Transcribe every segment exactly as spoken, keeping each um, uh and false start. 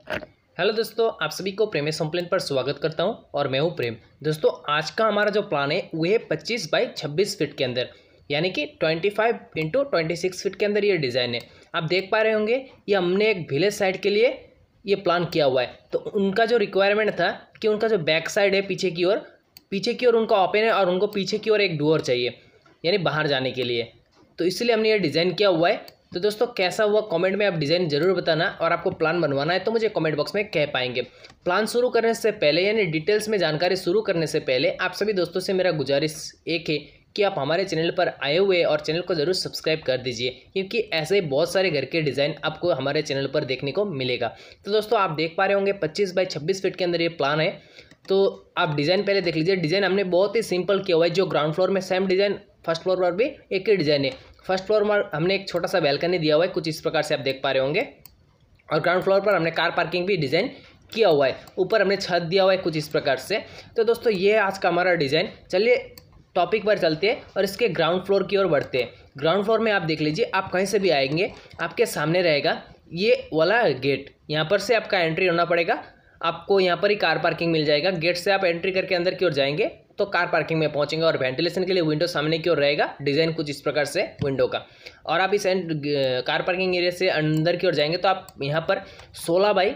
Hello दोस्तों, आप सभी को प्रेमेस होम प्लान पर स्वागत करता हूं और मैं हूं प्रेम। दोस्तों, आज का हमारा जो प्लान है वो है पच्चीस बाई छब्बीस फीट के अंदर, यानी कि पच्चीस इंटू छब्बीस फीट के अंदर ये डिज़ाइन है। आप देख पा रहे होंगे ये हमने एक विलेज साइड के लिए ये प्लान किया हुआ है। तो उनका जो रिक्वायरमेंट था कि उनका जो बैक साइड है पीछे की ओर पीछे की ओर उनका ओपन है और उनको पीछे की ओर एक डोर चाहिए, यानी बाहर जाने के लिए। तो इसलिए हमने ये डिज़ाइन किया हुआ है। तो दोस्तों, कैसा हुआ कमेंट में आप डिज़ाइन ज़रूर बताना, और आपको प्लान बनवाना है तो मुझे कमेंट बॉक्स में कह पाएंगे। प्लान शुरू करने से पहले, यानी डिटेल्स में जानकारी शुरू करने से पहले, आप सभी दोस्तों से मेरा गुजारिश एक है कि आप हमारे चैनल पर आए हुए और चैनल को ज़रूर सब्सक्राइब कर दीजिए, क्योंकि ऐसे बहुत सारे घर के डिज़ाइन आपको हमारे चैनल पर देखने को मिलेगा। तो दोस्तों, आप देख पा रहे होंगे पच्चीस बाई छब्बीस फीट के अंदर ये प्लान है। तो आप डिज़ाइन पहले देख लीजिए। डिज़ाइन हमने बहुत ही सिंपल किया हुआ है। जो ग्राउंड फ्लोर में सेम डिज़ाइन, फर्स्ट फ्लोर पर भी एक ही डिज़ाइन है। फर्स्ट फ्लोर में हमने एक छोटा सा बैल्कनी दिया हुआ है, कुछ इस प्रकार से आप देख पा रहे होंगे, और ग्राउंड फ्लोर पर हमने कार पार्किंग भी डिज़ाइन किया हुआ है। ऊपर हमने छत दिया हुआ है कुछ इस प्रकार से। तो दोस्तों, ये आज का हमारा डिज़ाइन। चलिए टॉपिक पर चलते हैं और इसके ग्राउंड फ्लोर की ओर बढ़ते हैं। ग्राउंड फ्लोर में आप देख लीजिए, आप कहीं से भी आएंगे आपके सामने रहेगा ये वाला गेट। यहाँ पर से आपका एंट्री होना पड़ेगा, आपको यहाँ पर ही कार पार्किंग मिल जाएगा। गेट से आप एंट्री करके अंदर की ओर जाएंगे तो कार पार्किंग में पहुंचेंगे, और वेंटिलेशन के लिए विंडो सामने की ओर रहेगा। डिज़ाइन कुछ इस प्रकार से विंडो का। और आप इस कार पार्किंग एरिया से अंदर की ओर जाएंगे तो आप यहाँ पर सोलह बाई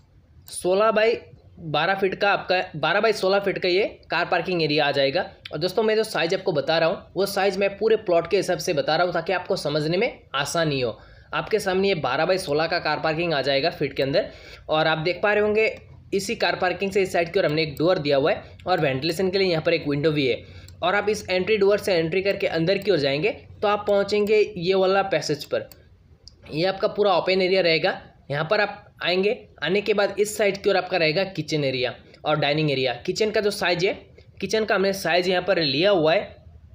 सोलह बाई बारह फीट का आपका बारह बाई सोलह फीट का ये कार पार्किंग एरिया आ जाएगा। और दोस्तों, मैं जो साइज़ आपको बता रहा हूँ वो साइज़ मैं पूरे प्लॉट के हिसाब से बता रहा हूँ, ताकि आपको समझने में आसानी हो। आपके सामने ये बारह बाई सोलह का कार पार्किंग आ जाएगा फीट के अंदर। और आप देख पा रहे होंगे इसी कार पार्किंग से इस साइड की ओर हमने एक डोर दिया हुआ है, और वेंटिलेशन के लिए यहाँ पर एक विंडो भी है। और आप इस एंट्री डोर से एंट्री करके अंदर की ओर जाएंगे तो आप पहुँचेंगे ये वाला पैसेज पर। ये आपका पूरा ओपन एरिया रहेगा। यहाँ पर आप आएंगे, आने के बाद इस साइड की ओर आपका रहेगा किचन एरिया और डाइनिंग एरिया। किचन का जो साइज है, किचन का हमने साइज यहाँ पर लिया हुआ है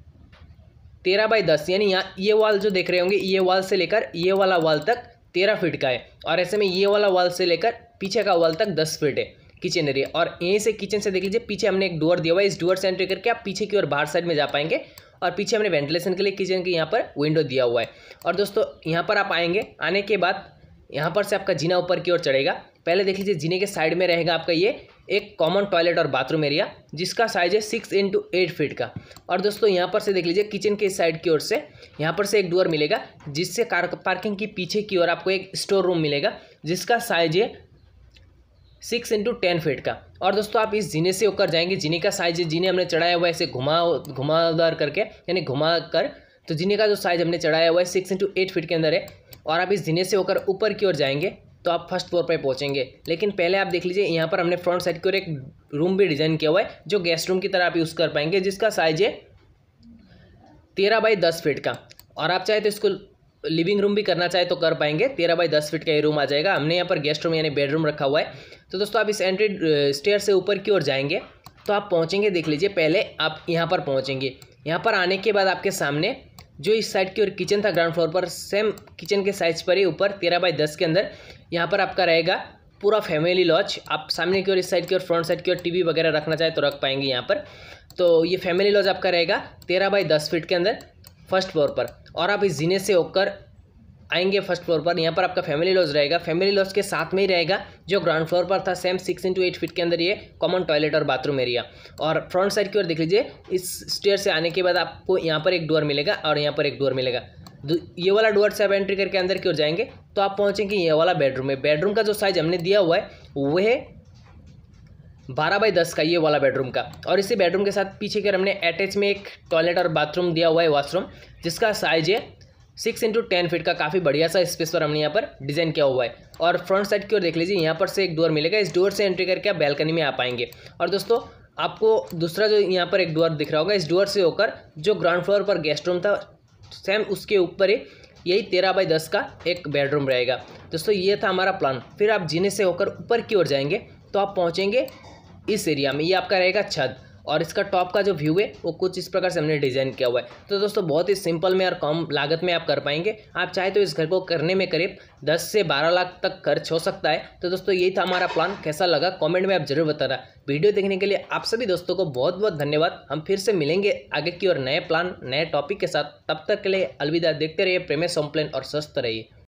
तेरह बाई दस, यानी यहाँ ये वाल जो देख रहे होंगे, ये वाल से लेकर ये वाला वाल तक तेरह फीट का है, और ऐसे में ये वाला वाल से लेकर पीछे का वाल तक दस फीट है किचन एरिया। और यहीं से किचन से देख लीजिए, पीछे हमने एक डोर दिया हुआ है। इस डोर से एंट्री करके आप पीछे की ओर बाहर साइड में जा पाएंगे, और पीछे हमने वेंटिलेशन के लिए किचन के यहाँ पर विंडो दिया हुआ है। और दोस्तों, यहाँ पर आप आएंगे, आने के बाद यहाँ पर से आपका जीना ऊपर की ओर चढ़ेगा। पहले देख लीजिए, जीने के साइड में रहेगा आपका ये एक कॉमन टॉयलेट और बाथरूम एरिया, जिसका साइज है सिक्स इंटू एट फीट का। और दोस्तों, यहाँ पर से देख लीजिए, किचन के साइड की ओर से यहाँ पर से एक डोर मिलेगा, जिससे कार पार्किंग की पीछे की ओर आपको एक स्टोर रूम मिलेगा, जिसका साइज है सिक्स इंटू टेन फीट का। और दोस्तों, आप इस जीने से होकर जाएंगे। जीने का साइज है, जीने हमने चढ़ाया हुआ है ऐसे घुमा घुमावदार करके, यानी घुमा कर। तो जीने का जो साइज हमने चढ़ाया हुआ है सिक्स इंटू एट फीट के अंदर है। और आप इस जीने से होकर ऊपर की ओर जाएंगे तो आप फर्स्ट फ्लोर पर पहुंचेंगे। लेकिन पहले आप देख लीजिए, यहाँ पर हमने फ्रंट साइड की ओर एक रूम भी डिज़ाइन किया हुआ है, जो गेस्ट रूम की तरह आप यूज़ कर पाएंगे, जिसका साइज है तेरह बाई दस फीट का। और आप चाहे तो इसको लिविंग रूम भी करना चाहे तो कर पाएंगे। तेरह बाई दस फीट का ये रूम आ जाएगा। हमने यहाँ पर गेस्ट रूम यानी बेडरूम रखा हुआ है। तो दोस्तों, आप इस एंट्री स्टेयर से ऊपर की ओर जाएंगे तो आप पहुँचेंगे, देख लीजिए, पहले आप यहाँ पर पहुँचेंगे। यहाँ पर आने के बाद आपके सामने जो इस साइड की ओर किचन था ग्राउंड फ्लोर पर, सेम किचन के साइज पर ही ऊपर तेरह बाई दस के अंदर यहाँ पर आपका रहेगा पूरा फैमिली लॉज। आप सामने की ओर, इस साइड की ओर, फ्रंट साइड की ओर टीवी वगैरह रखना चाहे तो रख पाएंगे यहाँ पर। तो ये फैमिली लॉज आपका रहेगा तेरह बाई दस फीट के अंदर फर्स्ट फ्लोर पर। और आप इस जीने से होकर आएंगे फर्स्ट फ्लोर पर, यहाँ पर आपका फैमिली लॉज रहेगा। फैमिली लॉज के साथ में ही रहेगा जो ग्राउंड फ्लोर पर था, same six into eight feet के अंदर ये कॉमन टॉयलेट और बाथरूम एरिया। और फ्रंट साइड की ओर देख लीजिए, इस स्टेयर से आने के बाद आपको यहाँ पर एक डोर मिलेगा और यहाँ पर एक डोर मिलेगा। ये वाला डोर से आप एंट्री करके अंदर की ओर जाएंगे तो आप पहुँचेंगे ये वाला बेडरूम है। बेडरूम का जो साइज हमने दिया हुआ है वो है बारह बाई दस का, ये वाला बेडरूम का। और इसी बेडरूम के साथ पीछे की ओर हमने अटैच में एक टॉयलेट और बाथरूम दिया हुआ है, वॉशरूम, जिसका साइज है सिक्स इंटू टेन फीट का। काफ़ी बढ़िया सा स्पेस पर हमने यहाँ पर डिज़ाइन किया हुआ है। और फ्रंट साइड की ओर देख लीजिए, यहाँ पर से एक डोर मिलेगा। इस डोर से एंट्री करके आप बैल्कनी में आ पाएंगे। और दोस्तों, आपको दूसरा जो यहाँ पर एक डोर दिख रहा होगा, इस डोर से होकर जो ग्राउंड फ्लोर पर गेस्ट रूम था, सेम उसके ऊपर ही यही तेरह बाई दस का एक बेडरूम रहेगा। दोस्तों, ये था हमारा प्लान। फिर आप जीने से होकर ऊपर की ओर जाएंगे तो आप पहुँचेंगे इस एरिया में। ये आपका रहेगा छत, और इसका टॉप का जो व्यू है वो कुछ इस प्रकार से हमने डिज़ाइन किया हुआ है। तो दोस्तों, बहुत ही सिंपल में और कम लागत में आप कर पाएंगे। आप चाहे तो इस घर को करने में करीब दस से बारह लाख तक खर्च हो सकता है। तो दोस्तों, यही था हमारा प्लान। कैसा लगा कमेंट में आप जरूर बताना। वीडियो देखने के लिए आप सभी दोस्तों को बहुत बहुत धन्यवाद। हम फिर से मिलेंगे आगे की और नए प्लान, नए टॉपिक के साथ। तब तक के लिए अलविदा। देखते रहिए प्रेमेस होम प्लान और स्वस्थ रहिए।